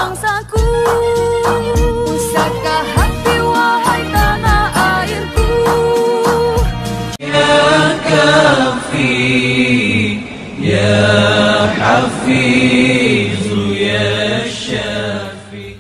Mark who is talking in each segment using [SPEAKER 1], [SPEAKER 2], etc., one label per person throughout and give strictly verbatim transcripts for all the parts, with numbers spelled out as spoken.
[SPEAKER 1] bangsaku. Pusaka hati wahai tanah airku.
[SPEAKER 2] Ya Kafi, Ya Hafizu, Ya Syafi.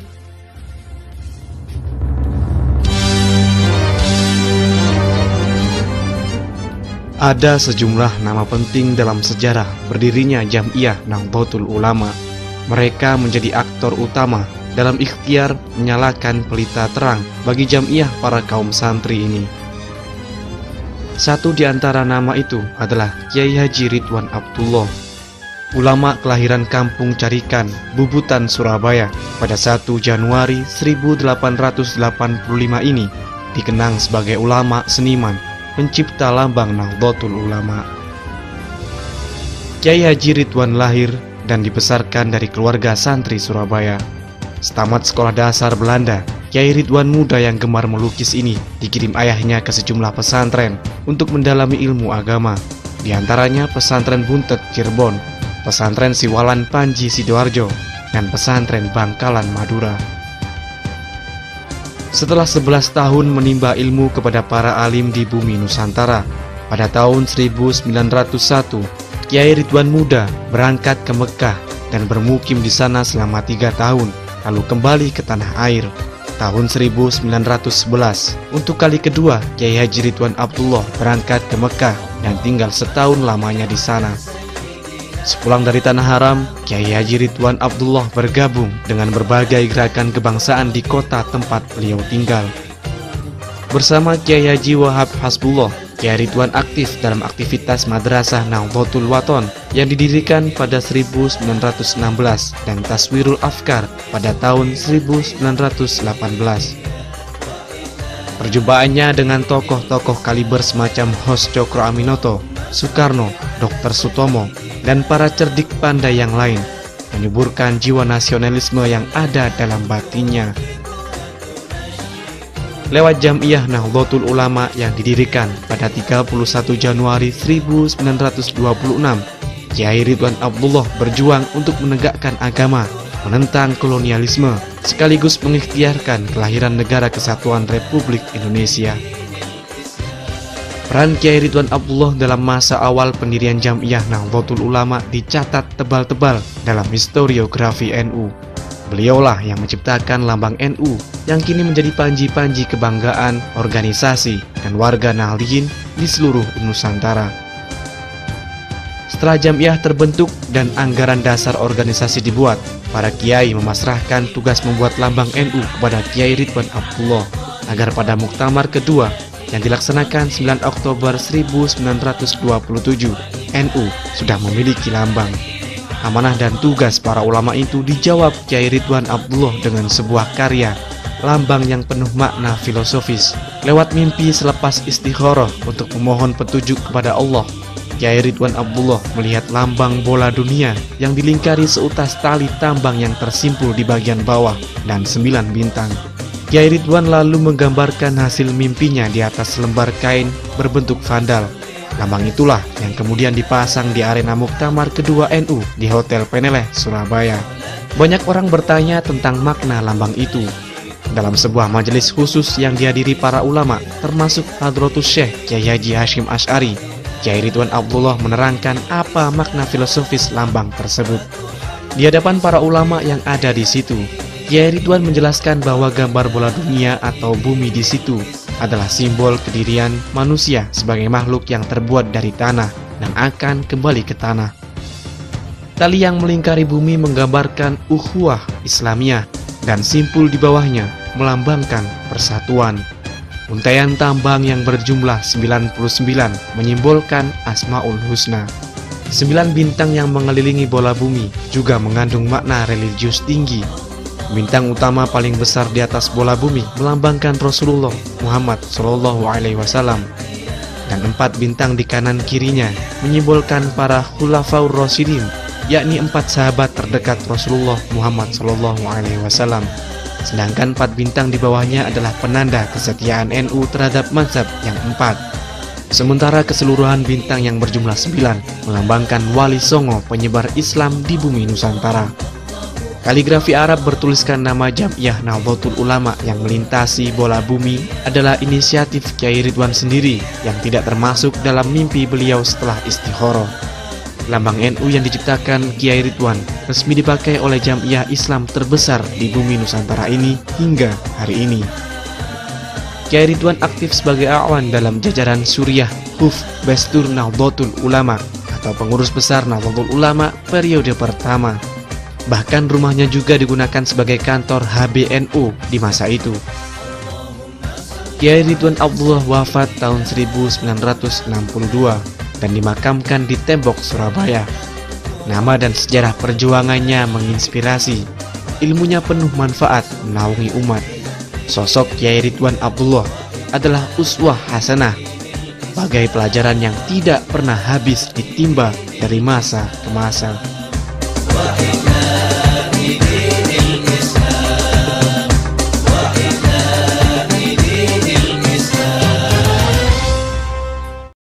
[SPEAKER 3] Ada sejumlah nama penting dalam sejarah berdirinya Jam'iyah Nahdlatul Ulama. Mereka menjadi aktor utama dalam ikhtiar menyalakan pelita terang bagi Jam'iyah para kaum santri ini. Satu di antara nama itu adalah Kiai Haji Ridwan Abdullah, ulama kelahiran Kampung Carikan, Bubutan, Surabaya pada satu Januari seribu delapan ratus delapan puluh lima ini, dikenang sebagai ulama seniman, pencipta lambang Nahdlatul Ulama. Kiai Haji Ridwan lahir dan dibesarkan dari keluarga santri Surabaya. Setamat sekolah dasar Belanda, Kiai Ridwan muda yang gemar melukis ini dikirim ayahnya ke sejumlah pesantren untuk mendalami ilmu agama, di antaranya pesantren Buntet Cirebon, pesantren Siwalan Panji Sidoarjo, dan pesantren Bangkalan Madura. Setelah sebelas tahun menimba ilmu kepada para alim di bumi Nusantara, pada tahun seribu sembilan ratus satu, Kiai Ridwan muda berangkat ke Mekah dan bermukim di sana selama tiga tahun, lalu kembali ke tanah air. Tahun seribu sembilan ratus sebelas, untuk kali kedua, Kiai Haji Ridwan Abdullah berangkat ke Mekah dan tinggal setahun lamanya di sana. Sepulang dari Tanah Haram, Kiai Haji Ridwan Abdullah bergabung dengan berbagai gerakan kebangsaan di kota tempat beliau tinggal. Bersama Kiai Haji Wahab Hasbullah, Kiai Ridwan aktif dalam aktivitas Madrasah Nahdlatul Wathon yang didirikan pada seribu sembilan ratus enam belas dan Taswirul Afkar pada tahun seribu sembilan ratus delapan belas. Perjumpaannya dengan tokoh-tokoh kaliber semacam Hos Cokro Aminoto, Soekarno, dokter Sutomo, dan para cerdik pandai yang lain menyuburkan jiwa nasionalisme yang ada dalam batinnya. Lewat Jam'iyah Nahdlatul Ulama yang didirikan pada tiga puluh satu Januari seribu sembilan ratus dua puluh enam, Kiai Ridwan Abdullah berjuang untuk menegakkan agama, menentang kolonialisme, sekaligus mengikhtiarkan kelahiran Negara Kesatuan Republik Indonesia. Peran Kiai Ridwan Abdullah dalam masa awal pendirian Jam'iyah Nahdlatul Ulama dicatat tebal-tebal dalam historiografi N U. Beliaulah yang menciptakan lambang N U yang kini menjadi panji-panji kebanggaan organisasi dan warga Nahdliyin di seluruh Nusantara. Setelah Jam'iyah terbentuk dan anggaran dasar organisasi dibuat, para kiai memasrahkan tugas membuat lambang N U kepada Kiai Ridwan Abdullah agar pada muktamar kedua yang dilaksanakan sembilan Oktober seribu sembilan ratus dua puluh tujuh, N U sudah memiliki lambang. Amanah dan tugas para ulama itu dijawab Kiai Ridwan Abdullah dengan sebuah karya, lambang yang penuh makna filosofis. Lewat mimpi selepas istikharah untuk memohon petunjuk kepada Allah, Kiai Ridwan Abdullah melihat lambang bola dunia yang dilingkari seutas tali tambang yang tersimpul di bagian bawah dan sembilan bintang. Kiai Ridwan lalu menggambarkan hasil mimpinya di atas lembar kain berbentuk vandal. Lambang itulah yang kemudian dipasang di arena muktamar kedua N U di Hotel Peneleh, Surabaya. Banyak orang bertanya tentang makna lambang itu. Dalam sebuah majelis khusus yang dihadiri para ulama, termasuk Hadratus Syekh Kiai Haji Hashim Asy'ari, Kiai Ridwan Abdullah menerangkan apa makna filosofis lambang tersebut. Di hadapan para ulama yang ada di situ, Kiai Ridwan menjelaskan bahwa gambar bola dunia atau bumi di situ adalah simbol kedirian manusia sebagai makhluk yang terbuat dari tanah dan akan kembali ke tanah. Tali yang melingkari bumi menggambarkan ukhuwah Islamiyah dan simpul di bawahnya melambangkan persatuan. Untaian tambang yang berjumlah sembilan puluh sembilan menyimbolkan Asmaul Husna. Sembilan bintang yang mengelilingi bola bumi juga mengandung makna religius tinggi. Bintang utama paling besar di atas bola bumi melambangkan Rasulullah Muhammad shallallahu alaihi wasallam, dan empat bintang di kanan kirinya menyimbolkan para Khulafaur Rasyidin, yakni empat sahabat terdekat Rasulullah Muhammad shallallahu alaihi wasallam. Sedangkan empat bintang di bawahnya adalah penanda kesetiaan N U terhadap mazhab yang empat. Sementara keseluruhan bintang yang berjumlah sembilan melambangkan Wali Songo penyebar Islam di bumi Nusantara. Kaligrafi Arab bertuliskan nama Jam'iyah Nahdlatul Ulama yang melintasi bola bumi adalah inisiatif Kyai Ridwan sendiri yang tidak termasuk dalam mimpi beliau setelah istikharah. Lambang N U yang diciptakan Kyai Ridwan resmi dipakai oleh Jam'iyah Islam terbesar di bumi Nusantara ini hingga hari ini. Kyai Ridwan aktif sebagai awan dalam jajaran Suriah Huf Bestur Nahdlatul Ulama atau pengurus besar Nahdlatul Ulama periode pertama. Bahkan rumahnya juga digunakan sebagai kantor H B N U di masa itu. Kyai Ridwan Abdullah wafat tahun seribu sembilan ratus enam puluh dua dan dimakamkan di Tembok, Surabaya. Nama dan sejarah perjuangannya menginspirasi, ilmunya penuh manfaat menaungi umat. Sosok Kyai Ridwan Abdullah adalah uswah hasanah, bagai pelajaran yang tidak pernah habis ditimba dari masa ke masa.